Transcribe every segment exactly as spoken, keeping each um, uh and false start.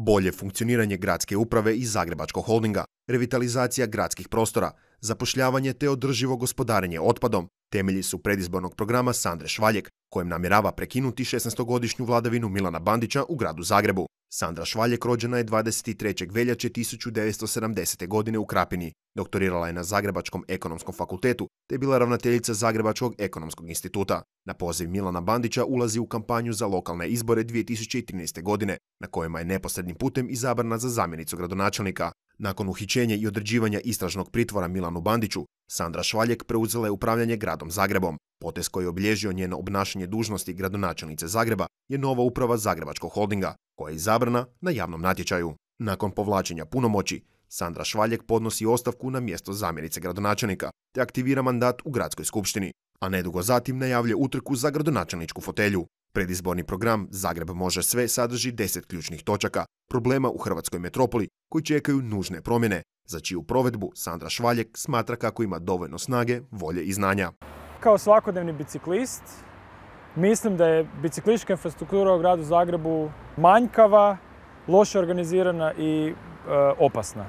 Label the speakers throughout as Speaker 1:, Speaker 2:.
Speaker 1: bolje funkcioniranje gradske uprave i Zagrebačkog holdinga, revitalizacija gradskih prostora, zapošljavanje te održivo gospodarenje otpadom temelji su predizbornog programa Sandre Švaljek, kojem namjerava prekinuti šesnaestogodišnju vladavinu Milana Bandića u gradu Zagrebu. Sandra Švaljek rođena je dvadeset trećeg veljače tisuću devetsto sedamdesete. godine u Krapini. Doktorirala je na Zagrebačkom ekonomskom fakultetu te bila ravnateljica Zagrebačkog ekonomskog instituta. Na poziv Milana Bandića ulazi u kampanju za lokalne izbore dvije tisuće trinaeste. godine, na kojima je neposrednim putem izabrana za zamjenicu gradonačelnika. Nakon uhićenja i određivanja istražnog pritvora Milanu Bandiću, Sandra Švaljek preuzela je upravljanje gradom Zagrebom. Potez koji je obilježio njeno obnašanje dužnosti gradonačelnice Zagreba je nova uprava Zagrebačkog holdinga, koja je izabrana na javnom natječaju. Nakon povlačenja punomoći, Sandra Švaljek podnosi ostavku na mjesto zamjenice gradonačelnika te aktivira mandat u gradskoj skupštini, a nedugo zatim najavlja utrku za gradonačelničku fotelju. Predizborni program Zagreb može sve sadrži deset ključnih točaka, problema u hrvatskoj metropoli koji čekaju nužne promjene, za čiju provedbu Sandra Švaljek smatra kako ima dovoljno snage, volje i znanja.
Speaker 2: Kao svakodnevni biciklist, mislim da je biciklistička infrastruktura u gradu Zagrebu manjkava, loše organizirana i e, opasna.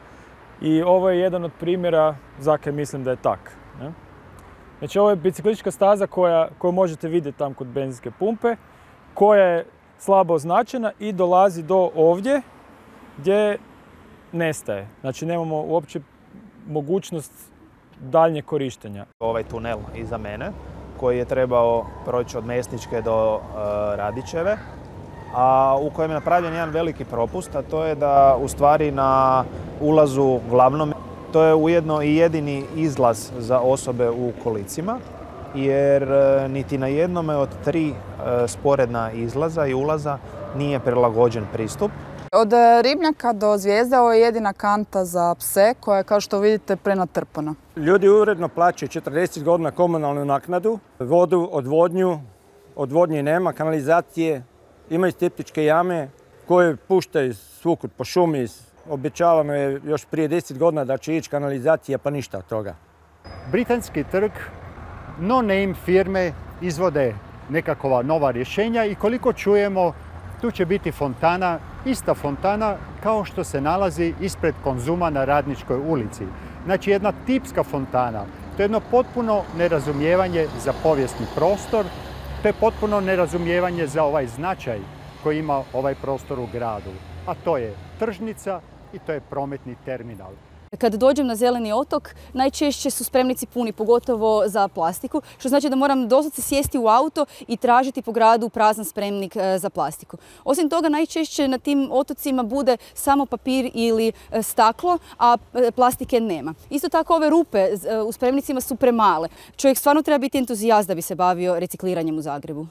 Speaker 2: I ovo je jedan od primjera za koje mislim da je tak. Ne? Znači, ovo je biciklistička staza koja, koju možete vidjeti tam kod benzinske pumpe, koja je slabo označena i dolazi do ovdje gdje nestaje. Znači, nemamo uopće mogućnost daljnjeg korištenja.
Speaker 3: Ovaj tunel iza mene, koji je trebao proći od Mesničke do uh, Radićeve, a u kojem je napravljen jedan veliki propust, a to je da u stvari na ulazu glavnom, to je ujedno i jedini izlaz za osobe u kolicima, jer uh, niti na jednome od tri uh, sporedna izlaza i ulaza nije prilagođen pristup.
Speaker 4: Od Ribnjaka do Zvijezde ovo je jedina kanta za pse koja je, kao što vidite, prenatrpana.
Speaker 2: Ljudi uredno plaćaju četrdeset godina komunalnu naknadu, vodu, odvodnju, odvodnje nema, kanalizacije, imaju septičke jame koje puštaju svukud po šumi. Obećavano je još prije deset godina da će ići kanalizacija, pa ništa od toga.
Speaker 5: Britanski trg, no-name firme izvode nekakva nova rješenja i koliko čujemo, tu će biti fontana, ista fontana kao što se nalazi ispred Konzuma na Radničkoj ulici. Znači, jedna tipska fontana. To je jedno potpuno nerazumijevanje za povijesni prostor, to je potpuno nerazumijevanje za ovaj značaj koji ima ovaj prostor u gradu. A to je tržnica i to je prometni terminal.
Speaker 6: Kad dođem na zeleni otok, najčešće su spremnici puni, pogotovo za plastiku, što znači da moram doslovce sjesti u auto i tražiti po gradu prazan spremnik za plastiku. Osim toga, najčešće na tim otocima bude samo papir ili staklo, a plastike nema. Isto tako, ove rupe u spremnicima su premale. Čovjek stvarno treba biti entuzijast da bi se bavio recikliranjem u Zagrebu.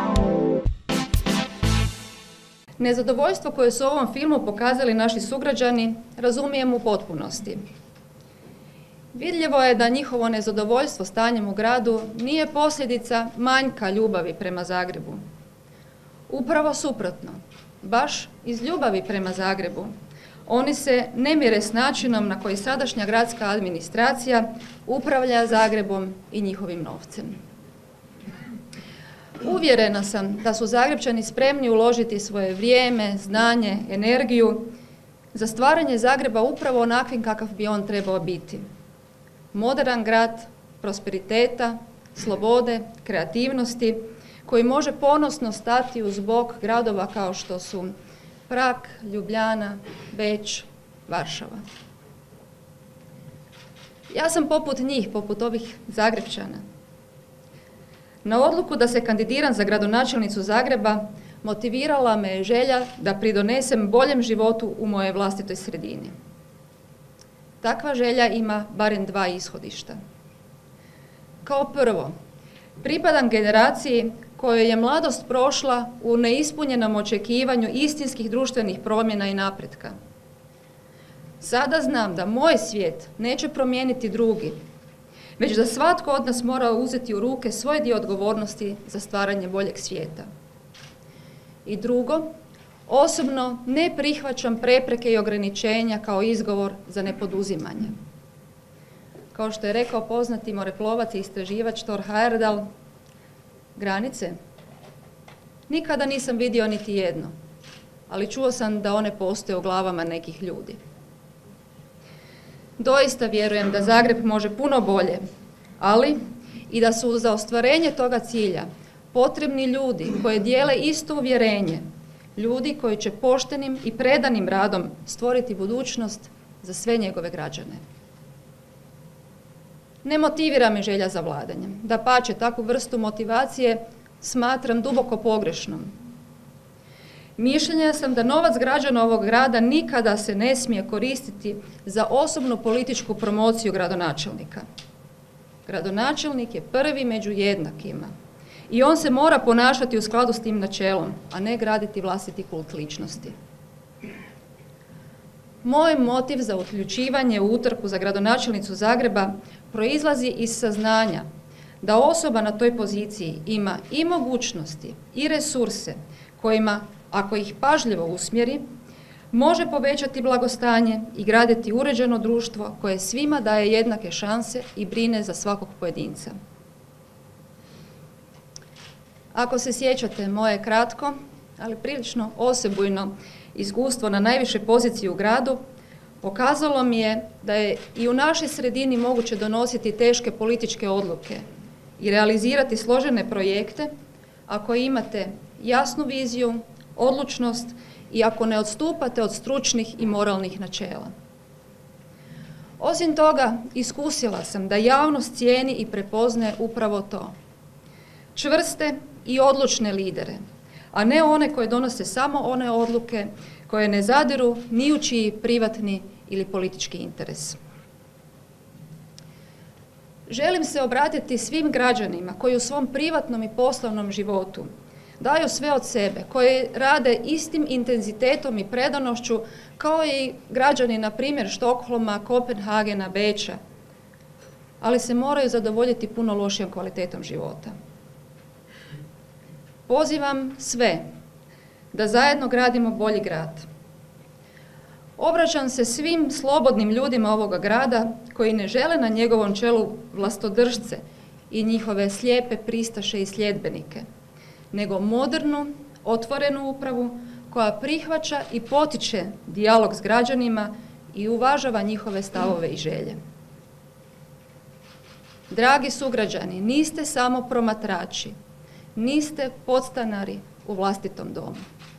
Speaker 7: Nezadovoljstvo koje su u ovom filmu pokazali naši sugrađani razumijem u potpunosti. Vidljivo je da njihovo nezadovoljstvo stanjem u gradu nije posljedica manjka ljubavi prema Zagrebu. Upravo suprotno, baš iz ljubavi prema Zagrebu, oni se ne mire s načinom na koji sadašnja gradska administracija upravlja Zagrebom i njihovim novcem. Uvjerena sam da su Zagrebčani spremni uložiti svoje vrijeme, znanje, energiju za stvaranje Zagreba upravo onakvim kakav bi on trebao biti. Moderan grad, prosperiteta, slobode, kreativnosti, koji može ponosno stati uz bok gradova kao što su Prag, Ljubljana, Beč, Varšava. Ja sam poput njih, poput ovih Zagrebčana. Na odluku da se kandidiram za gradonačelnicu Zagreba motivirala me je želja da pridonesem boljem životu u mojoj vlastitoj sredini. Takva želja ima barem dva ishodišta. Kao prvo, pripadam generaciji kojoj je mladost prošla u neispunjenom očekivanju istinskih društvenih promjena i napretka. Sada znam da moj svijet neće promijeniti drugi, već da svatko od nas mora uzeti u ruke svoj dio odgovornosti za stvaranje boljeg svijeta. I drugo, osobno ne prihvaćam prepreke i ograničenja kao izgovor za nepoduzimanje. Kao što je rekao poznati moreplovac i istraživač Thor Heyerdahl, granice nikada nisam vidio niti jedno, ali čuo sam da one postoje u glavama nekih ljudi. Doista vjerujem da Zagreb može puno bolje, ali i da su za ostvarenje toga cilja potrebni ljudi koji dijele isto uvjerenje, ljudi koji će poštenim i predanim radom stvoriti budućnost za sve njegove građane. Ne motivira me želja za vladanjem. Dapače, takvu vrstu motivacije smatram duboko pogrešnom. Mišljenja sam da novac građana ovog grada nikada se ne smije koristiti za osobnu političku promociju gradonačelnika. Gradonačelnik je prvi među jednakima i on se mora ponašati u skladu s tim načelom, a ne graditi vlastiti kult ličnosti. Moj motiv za uključivanje u utrku za gradonačelnicu Zagreba proizlazi iz saznanja da osoba na toj poziciji ima i mogućnosti i resurse kojima, ako ih pažljivo usmjeri, može povećati blagostanje i graditi uređeno društvo koje svima daje jednake šanse i brine za svakog pojedinca. Ako se sjećate moje kratko, ali prilično osebujno iskustvo na najviše poziciji u gradu, pokazalo mi je da je i u našoj sredini moguće donositi teške političke odluke i realizirati složene projekte ako imate jasnu viziju, odlučnost i ako ne odstupate od stručnih i moralnih načela. Osim toga, iskusila sam da javnost cijeni i prepoznaje upravo to. Čvrste i odlučne lidere, a ne one koje donose samo one odluke koje ne zadiru ni u čiji privatni ili politički interes. Želim se obratiti svim građanima koji u svom privatnom i poslovnom životu daju sve od sebe, koji rade istim intenzitetom i predanošću kao i građani, na primjer, Štokholma, Kopenhagena, Beča, ali se moraju zadovoljiti puno lošijom kvalitetom života. Pozivam sve da zajedno gradimo bolji grad. Obraćam se svim slobodnim ljudima ovoga grada koji ne žele na njegovom čelu vlastodržce i njihove slijepe pristaše i sljedbenike, nego modernu, otvorenu upravu koja prihvaća i potiče dijalog s građanima i uvažava njihove stavove i želje. Dragi sugrađani, niste samo promatrači, niste podstanari u vlastitom domu.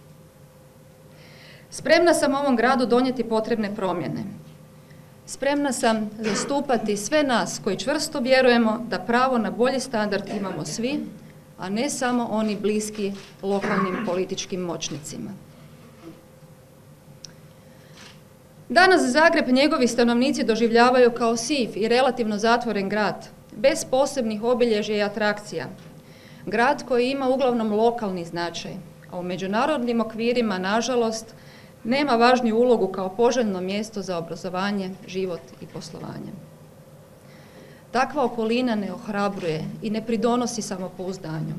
Speaker 7: Spremna sam ovom gradu donijeti potrebne promjene. Spremna sam zastupati sve nas koji čvrsto vjerujemo da pravo na bolji standard imamo svi, a ne samo oni bliski lokalnim političkim moćnicima. Danas Zagreb njegovi stanovnici doživljavaju kao siv i relativno zatvoren grad, bez posebnih obilježja i atrakcija. Grad koji ima uglavnom lokalni značaj, a u međunarodnim okvirima, nažalost, nema važniju ulogu kao poželjno mjesto za obrazovanje, život i poslovanje. Takva okolina ne ohrabruje i ne pridonosi samopouzdanju.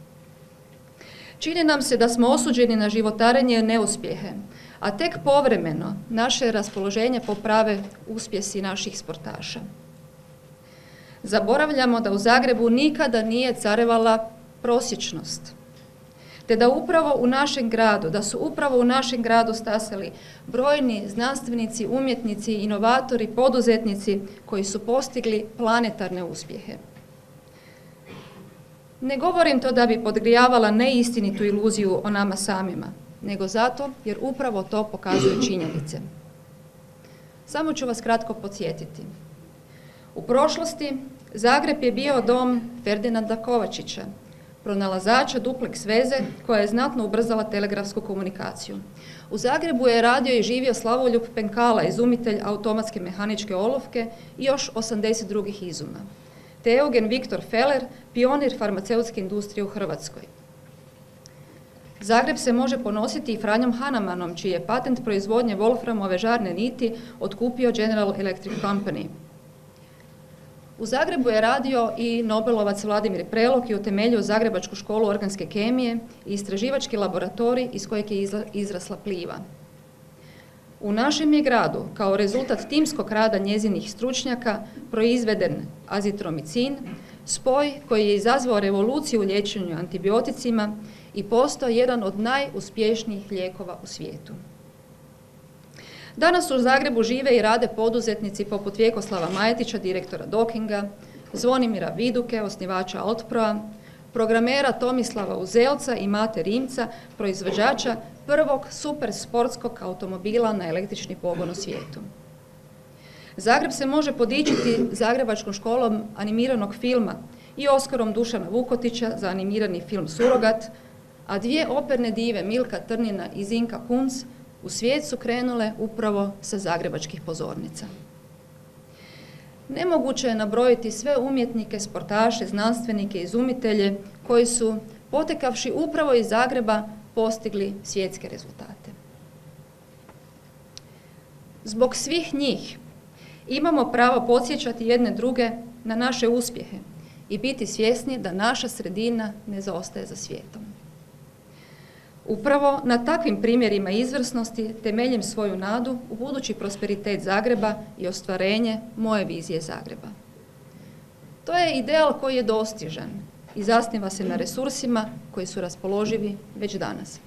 Speaker 7: Čini nam se da smo osuđeni na životarenje i neuspjehe, a tek povremeno naše raspoloženje poprave uspjesi naših sportaša. Zaboravljamo da u Zagrebu nikada nije carevala prosječnost, te da upravo u našem gradu, da su upravo u našem gradu stasali brojni znanstvenici, umjetnici, inovatori, poduzetnici koji su postigli planetarne uspjehe. Ne govorim to da bi podgrijavala neistinitu iluziju o nama samima, nego zato jer upravo to pokazuju činjenice. Samo ću vas kratko podsjetiti. U prošlosti Zagreb je bio dom Ferdinanda Kovačića, pronalazača duplex veze koja je znatno ubrzala telegrafsku komunikaciju. U Zagrebu je radio i živio Slavoljub Penkala, izumitelj automatske mehaničke olovke i još osamdeset drugih izuma. Te Eugen Viktor Feller, pionir farmaceutske industrije u Hrvatskoj. Zagreb se može ponositi i Franjom Hanamanom, čiji je patent proizvodnje wolframove žarne niti otkupio General Electric Company. U Zagrebu je radio i Nobelovac Vladimir Prelog i utemeljio Zagrebačku školu organske kemije i istraživački laboratorij iz kojeg je izrasla Pliva. U našem je gradu, kao rezultat timskog rada njezinih stručnjaka, proizveden azitromicin, spoj koji je izazvao revoluciju u liječenju antibioticima i postao jedan od najuspješnijih lijekova u svijetu. Danas u Zagrebu žive i rade poduzetnici poput Vjekoslava Majetića, direktora Dokinga, Zvonimira Viduke, osnivača Altproa, programera Tomislava Uzelca i Mate Rimca, proizvođača prvog super sportskog automobila na električni pogon u svijetu. Zagreb se može podičiti Zagrebačkom školom animiranog filma i Oskarom Dušana Vukotića za animirani film Surogat, a dvije operne dive Milka Trnina i Zinka Kunc u svijet su krenule upravo sa zagrebačkih pozornica. Nemoguće je nabrojiti sve umjetnike, sportaše, znanstvenike, izumitelje koji su, potekavši upravo iz Zagreba, postigli svjetske rezultate. Zbog svih njih imamo pravo podsjećati jedne druge na naše uspjehe i biti svjesni da naša sredina ne zaostaje za svijetom. Upravo na takvim primjerima izvrsnosti temeljem svoju nadu u budući prosperitet Zagreba i ostvarenje moje vizije Zagreba. To je ideal koji je dostižan i zasniva se na resursima koji su raspoloživi već danas.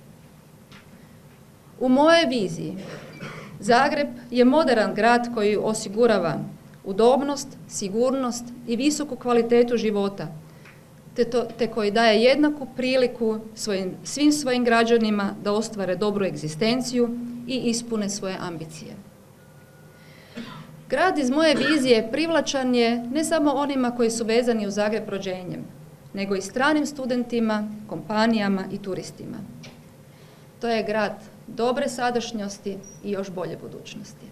Speaker 7: U mojoj viziji Zagreb je moderan grad koji osigurava udobnost, sigurnost i visoku kvalitetu života, te, to, te koji daje jednaku priliku svojim, svim svojim građanima da ostvare dobru egzistenciju i ispune svoje ambicije. Grad iz moje vizije privlačan je ne samo onima koji su vezani u Zagreb rođenjem, nego i stranim studentima, kompanijama i turistima. To je grad dobre sadašnjosti i još bolje budućnosti.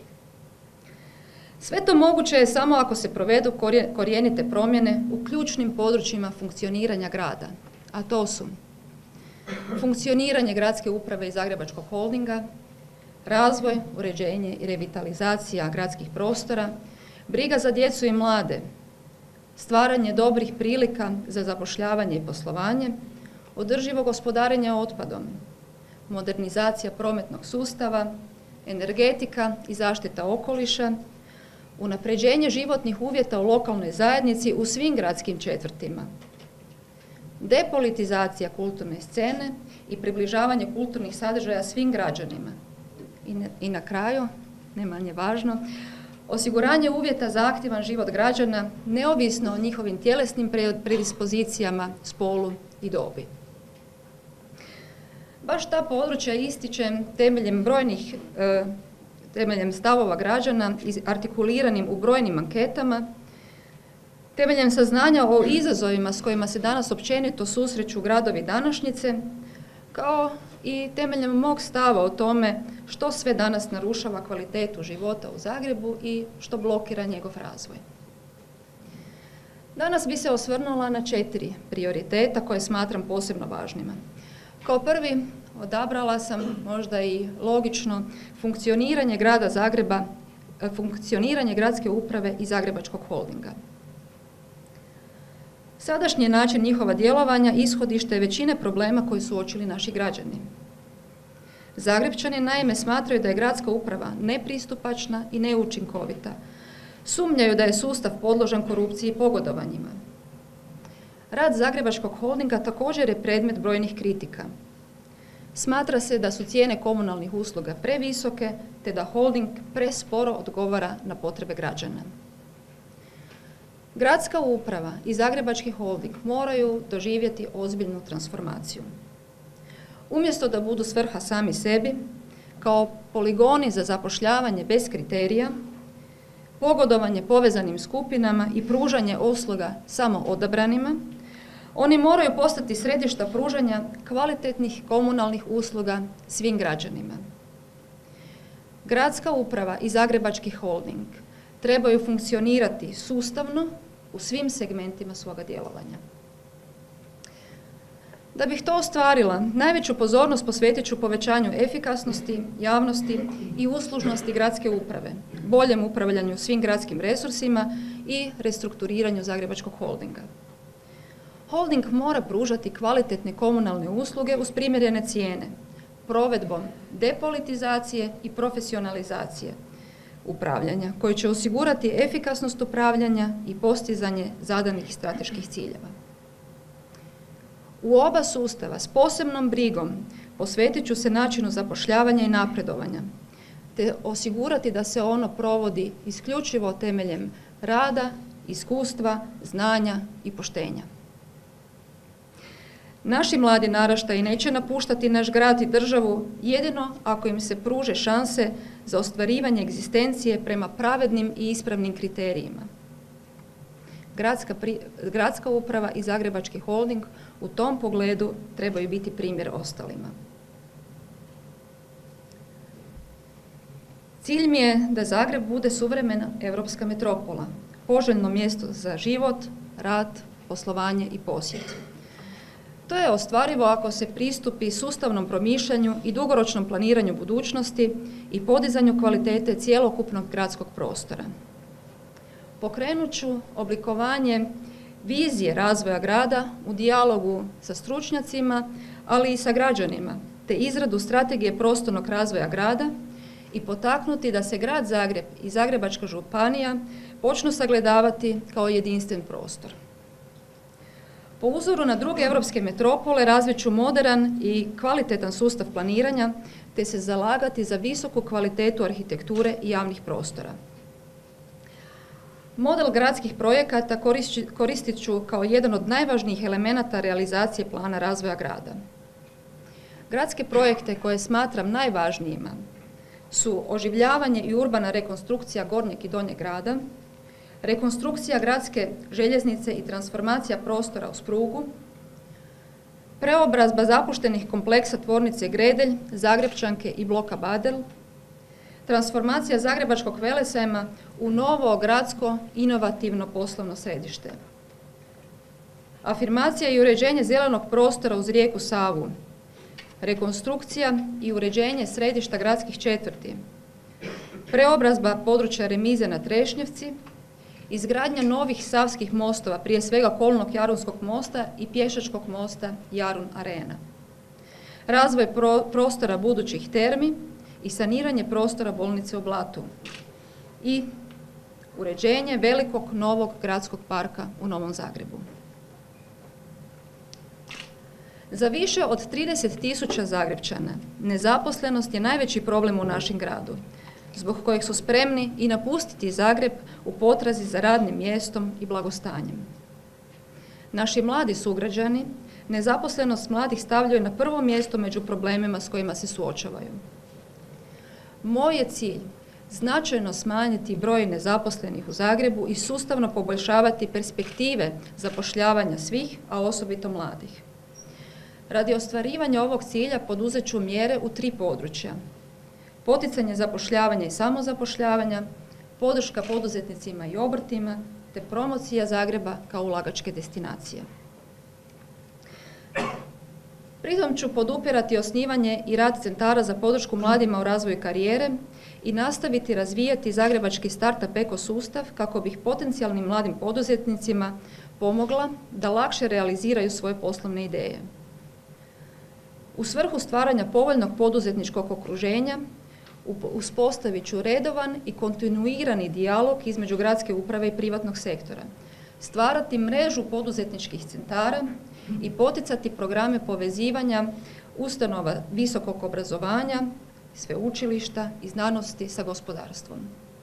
Speaker 7: Sve to moguće je samo ako se provedu korijenite promjene u ključnim područjima funkcioniranja grada, a to su funkcioniranje gradske uprave i Zagrebačkog holdinga, razvoj, uređenje i revitalizacija gradskih prostora, briga za djecu i mlade, stvaranje dobrih prilika za zapošljavanje i poslovanje, održivo gospodarenje otpadom, modernizacija prometnog sustava, energetika i zaštita okoliša, unapređenje životnih uvjeta u lokalnoj zajednici u svim gradskim četvrtima, depolitizacija kulturne scene i približavanje kulturnih sadržaja svim građanima. I na, i na kraju, ne manje važno, osiguranje uvjeta za aktivan život građana neovisno o njihovim tjelesnim predispozicijama, spolu i dobi. Baš ta područja ističem temeljem brojnih e, temeljem stavova građana artikuliranim u brojnim anketama, temeljem saznanja o izazovima s kojima se danas općenito susreću gradovi današnjice, kao i temeljem mog stava o tome što sve danas narušava kvalitetu života u Zagrebu i što blokira njegov razvoj. Danas bi se osvrnula na četiri prioriteta koje smatram posebno važnima. Kao prvi, odabrala sam možda i logično funkcioniranje grada Zagreba, funkcioniranje gradske uprave i Zagrebačkog holdinga. Sadašnji način njihova djelovanja ishodište je većine problema koji su uočili naši građani. Zagrepčani naime smatraju da je gradska uprava nepristupačna i neučinkovita. Sumnjaju da je sustav podložan korupciji i pogodovanjima. Rad Zagrebačkog holdinga također je predmet brojnih kritika. Smatra se da su cijene komunalnih usluga previsoke, te da holding presporo odgovara na potrebe građana. Gradska uprava i Zagrebački holding moraju doživjeti ozbiljnu transformaciju. Umjesto da budu svrha sami sebi, kao poligoni za zapošljavanje bez kriterija, pogodovanje povezanim skupinama i pružanje usluga samo odabranima, oni moraju postati središta pružanja kvalitetnih komunalnih usluga svim građanima. Gradska uprava i Zagrebački holding trebaju funkcionirati sustavno u svim segmentima svoga djelovanja. Da bih to ostvarila, najveću pozornost posvetit ću povećanju efikasnosti, javnosti i uslužnosti gradske uprave, boljem upravljanju svim gradskim resursima i restrukturiranju Zagrebačkog holdinga. Holding mora pružati kvalitetne komunalne usluge uz primjerene cijene, provedbom depolitizacije i profesionalizacije, upravljanja koji će osigurati efikasnost upravljanja i postizanje zadanih strateških ciljeva. U oba sustava s posebnom brigom posvetit ću se načinu zapošljavanja i napredovanja, te osigurati da se ono provodi isključivo temeljem rada, iskustva, znanja i poštenja. Naši mladi naraštaji neće napuštati naš grad i državu jedino ako im se pruže šanse za ostvarivanje egzistencije prema pravednim i ispravnim kriterijima. Gradska, pri, gradska uprava i Zagrebački holding u tom pogledu trebaju biti primjer ostalima. Cilj mi je da Zagreb bude suvremena europska metropola, poželjno mjesto za život, rad, poslovanje i posjet. To je ostvarivo ako se pristupi sustavnom promišljanju i dugoročnom planiranju budućnosti i podizanju kvalitete cjelokupnog gradskog prostora. Pokrenut ću oblikovanje vizije razvoja grada u dijalogu sa stručnjacima, ali i sa građanima, te izradu strategije prostornog razvoja grada i potaknuti da se grad Zagreb i Zagrebačka županija počnu sagledavati kao jedinstven prostor. Po uzoru na druge europske metropole razvit ću moderan i kvalitetan sustav planiranja, te se zalagati za visoku kvalitetu arhitekture i javnih prostora. Model gradskih projekata koristit ću kao jedan od najvažnijih elemenata realizacije plana razvoja grada. Gradske projekte koje smatram najvažnijima su oživljavanje i urbana rekonstrukcija gornjeg i donjeg grada, rekonstrukcija gradske željeznice i transformacija prostora uz prugu, preobrazba zapuštenih kompleksa tvornice Gredelj, Zagrepčanke i bloka Badel, transformacija Zagrebačkog velesajma u novo gradsko inovativno poslovno središte, afirmacija i uređenje zelenog prostora uz rijeku Savu, rekonstrukcija i uređenje središta gradskih četvrti, preobrazba područja remize na Trešnjevci, izgradnja novih savskih mostova, prije svega kolnog Jarunskog mosta i pješačkog mosta Jarun Arena, razvoj pro, prostora budućih termi i saniranje prostora bolnice u Blatu i uređenje velikog novog gradskog parka u Novom Zagrebu. Za više od trideset tisuća Zagrepčana nezaposlenost je najveći problem u našem gradu, zbog kojeg su spremni i napustiti Zagreb u potrazi za radnim mjestom i blagostanjem. Naši mladi sugrađani nezaposlenost mladih stavljaju na prvo mjesto među problemima s kojima se suočavaju. Moj je cilj značajno smanjiti broj nezaposlenih u Zagrebu i sustavno poboljšavati perspektive zapošljavanja svih, a osobito mladih. Radi ostvarivanja ovog cilja poduzet ću mjere u tri područja: poticanje zapošljavanja i samozapošljavanja, podrška poduzetnicima i obrtima, te promocija Zagreba kao ulagačke destinacije. Pritom ću podupirati osnivanje i rad centara za podršku mladima u razvoju karijere i nastaviti razvijati zagrebački startup ekosustav kako bih potencijalnim mladim poduzetnicima pomogla da lakše realiziraju svoje poslovne ideje. U svrhu stvaranja povoljnog poduzetničkog okruženja uspostavit ću redovan i kontinuirani dijalog između gradske uprave i privatnog sektora, stvarati mrežu poduzetničkih centara i poticati programe povezivanja ustanova visokog obrazovanja, sveučilišta i znanosti sa gospodarstvom.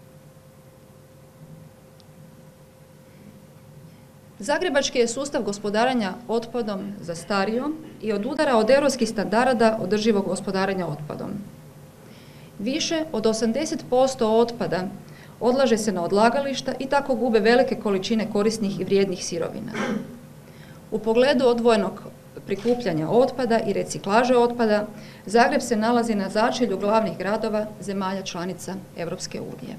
Speaker 7: Zagrebački je sustav gospodarenja otpadom zastario i odudara od europskih standarda održivog gospodarenja otpadom. Više od osamdeset posto otpada odlaže se na odlagališta i tako gube velike količine korisnih i vrijednih sirovina. U pogledu odvojenog prikupljanja otpada i reciklaže otpada, Zagreb se nalazi na začelju glavnih gradova zemalja članica Europske unije.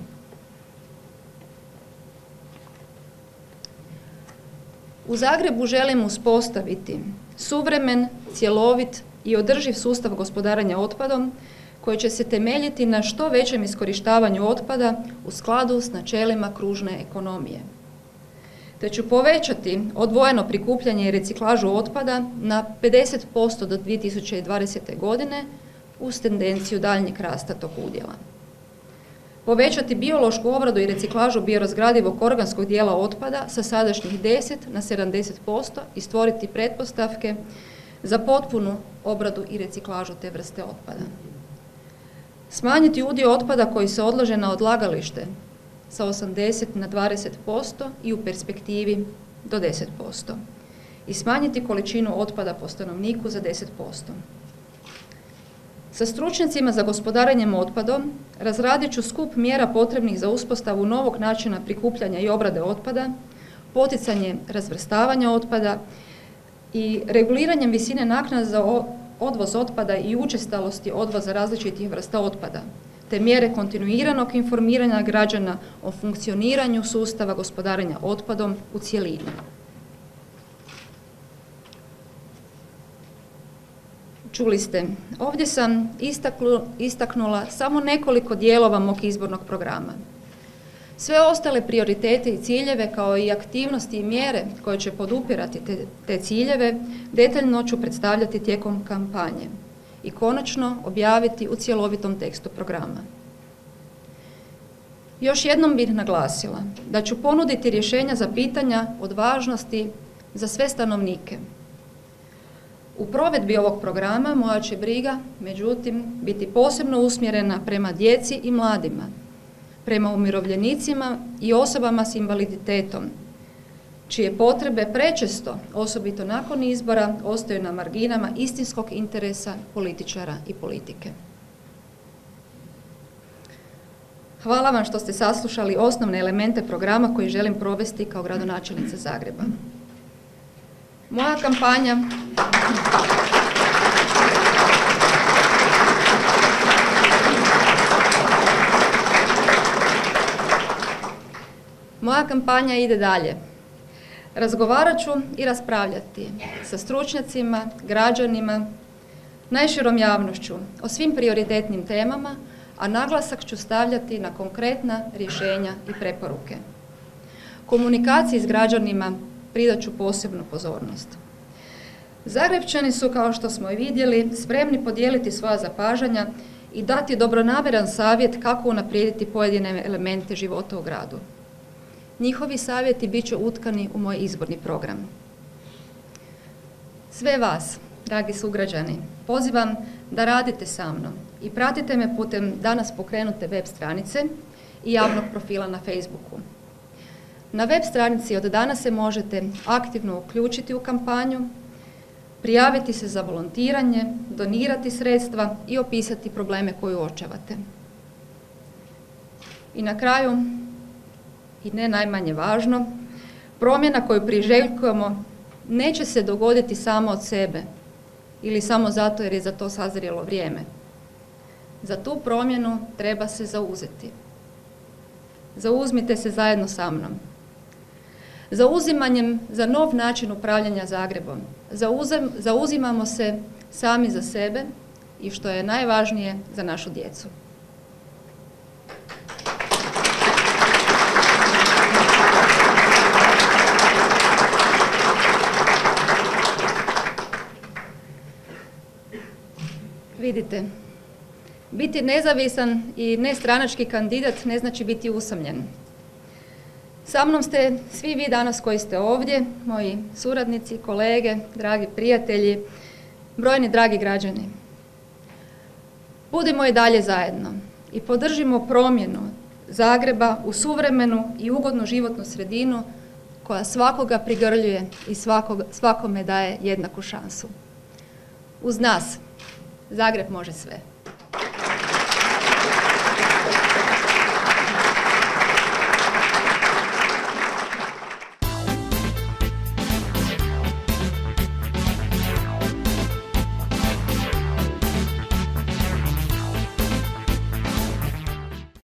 Speaker 7: U Zagrebu želim uspostaviti suvremen, cjelovit i održiv sustav gospodarenja otpadom koji će se temeljiti na što većem iskorištavanju otpada u skladu s načelima kružne ekonomije. Te ću povećati odvojeno prikupljanje i reciklažu otpada na pedeset posto do dvije tisuće dvadesete. godine uz tendenciju daljnjeg rasta tog udjela. povećati biološku obradu i reciklažu biorazgradivog organskog dijela otpada sa sadašnjih deset na sedamdeset posto i stvoriti pretpostavke za potpunu obradu i reciklažu te vrste otpada. Smanjiti udio otpada koji se odlaže na odlagalište sa osamdeset na dvadeset posto i u perspektivi do deset posto. I smanjiti količinu otpada po stanovniku za deset posto. Sa stručnjacima za gospodarenjem otpadom razradit ću skup mjera potrebnih za uspostavu novog načina prikupljanja i obrade otpada, poticanje razvrstavanja otpada i reguliranjem visine naknada za odvoz otpada i učestalosti odvoza različitih vrsta otpada, te mjere kontinuiranog informiranja građana o funkcioniranju sustava gospodarenja otpadom u cjelini. Čuli ste, ovdje sam istaklu, istaknula samo nekoliko dijelova mog izbornog programa. Sve ostale prioritete i ciljeve, kao i aktivnosti i mjere koje će podupirati te, te ciljeve, detaljno ću predstavljati tijekom kampanje i konačno objaviti u cjelovitom tekstu programa. Još jednom bih naglasila da ću ponuditi rješenja za pitanja od važnosti za sve stanovnike. U provedbi ovog programa moja će briga, međutim, biti posebno usmjerena prema djeci i mladima, prema umirovljenicima i osobama s invaliditetom, čije potrebe prečesto, osobito nakon izbora, ostaju na marginama istinskog interesa političara i politike. Hvala vam što ste saslušali osnovne elemente programa koji želim provesti kao gradonačelnica Zagreba. Moja kampanja Moja kampanja ide dalje. Razgovarat ću i raspravljati sa stručnjacima, građanima, najširom javnošću o svim prioritetnim temama, a naglasak ću stavljati na konkretna rješenja i preporuke. Komunikaciji s građanima pridat ću posebnu pozornost. Zagrepčani su, kao što smo i vidjeli, spremni podijeliti svoja zapažanja i dati dobronamjeran savjet kako unaprijediti pojedine elemente života u gradu. Njihovi savjeti bit će utkani u moj izborni program. Sve vas, dragi sugrađani, pozivam da radite sa mnom i pratite me putem danas pokrenute web stranice i javnog profila na Facebooku. Na web stranici od danas se možete aktivno uključiti u kampanju, prijaviti se za volontiranje, donirati sredstva i opisati probleme koje uočavate. I na kraju, i ne najmanje važno, promjena koju priželjkujemo neće se dogoditi samo od sebe ili samo zato jer je za to sazrjelo vrijeme. Za tu promjenu treba se zauzeti. Zauzmite se zajedno sa mnom. Zauzimanjem za nov način upravljanja Zagrebom zauzem, zauzimamo se sami za sebe i što je najvažnije za našu djecu. Vidite, biti nezavisan i nestranački kandidat ne znači biti usamljen. Sa mnom ste svi vi danas koji ste ovdje, moji suradnici, kolege, dragi prijatelji, brojni dragi građani. Budimo i dalje zajedno i podržimo promjenu Zagreba u suvremenu i ugodnu životnu sredinu koja svakoga prigrljuje i svakog, svakome daje jednaku šansu. Uz nas Zagreb može sve.